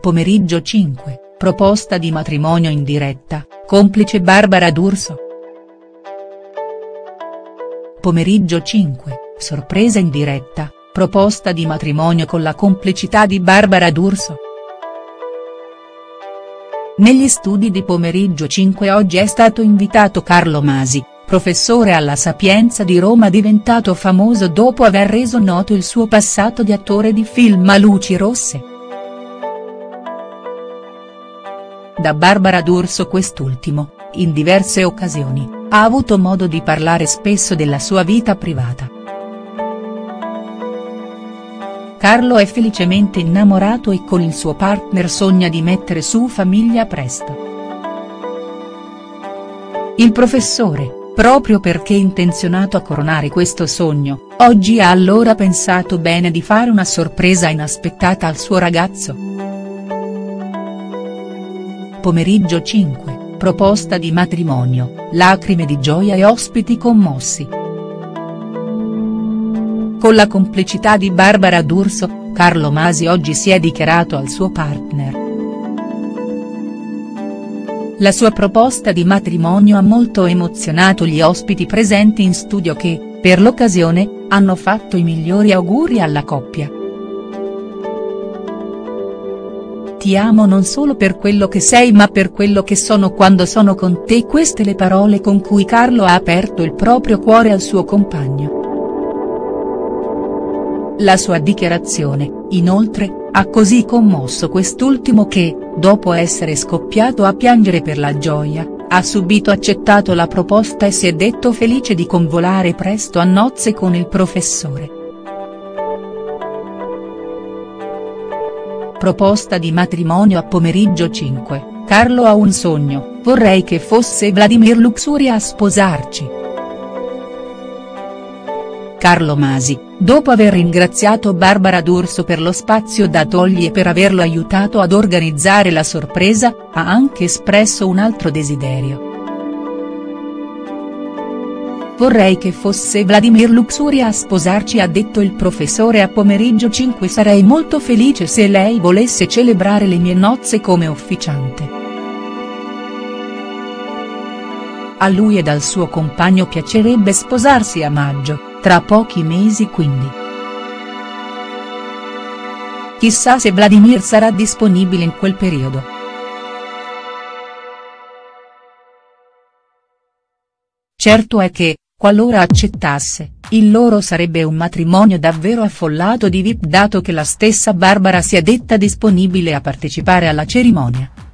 Pomeriggio 5, proposta di matrimonio in diretta, complice Barbara D'Urso. Pomeriggio 5, sorpresa in diretta, proposta di matrimonio con la complicità di Barbara D'Urso. Negli studi di Pomeriggio 5 oggi è stato invitato Carlo Masi, professore alla Sapienza di Roma diventato famoso dopo aver reso noto il suo passato di attore di film a luci rosse. Da Barbara D'Urso quest'ultimo, in diverse occasioni, ha avuto modo di parlare spesso della sua vita privata. Carlo è felicemente innamorato e con il suo partner sogna di mettere su famiglia presto. Il professore, proprio perché intenzionato a coronare questo sogno, oggi ha allora pensato bene di fare una sorpresa inaspettata al suo ragazzo. Pomeriggio 5, proposta di matrimonio, lacrime di gioia e ospiti commossi. Con la complicità di Barbara D'Urso, Carlo Masi oggi si è dichiarato al suo partner. La sua proposta di matrimonio ha molto emozionato gli ospiti presenti in studio che, per l'occasione, hanno fatto i migliori auguri alla coppia. Ti amo non solo per quello che sei ma per quello che sono quando sono con te, queste le parole con cui Carlo ha aperto il proprio cuore al suo compagno. La sua dichiarazione, inoltre, ha così commosso quest'ultimo che, dopo essere scoppiato a piangere per la gioia, ha subito accettato la proposta e si è detto felice di convolare presto a nozze con il professore. Proposta di matrimonio a Pomeriggio 5, Carlo ha un sogno, vorrei che fosse Vladimir Luxuria a sposarci. Carlo Masi, dopo aver ringraziato Barbara D'Urso per lo spazio datogli e per averlo aiutato ad organizzare la sorpresa, ha anche espresso un altro desiderio. Vorrei che fosse Vladimir Luxuria a sposarci, ha detto il professore a Pomeriggio 5. Sarei molto felice se lei volesse celebrare le mie nozze come officiante. A lui ed al suo compagno piacerebbe sposarsi a maggio, tra pochi mesi quindi. Chissà se Vladimir sarà disponibile in quel periodo. Certo è che, qualora accettasse, il loro sarebbe un matrimonio davvero affollato di VIP, dato che la stessa Barbara si è detta disponibile a partecipare alla cerimonia.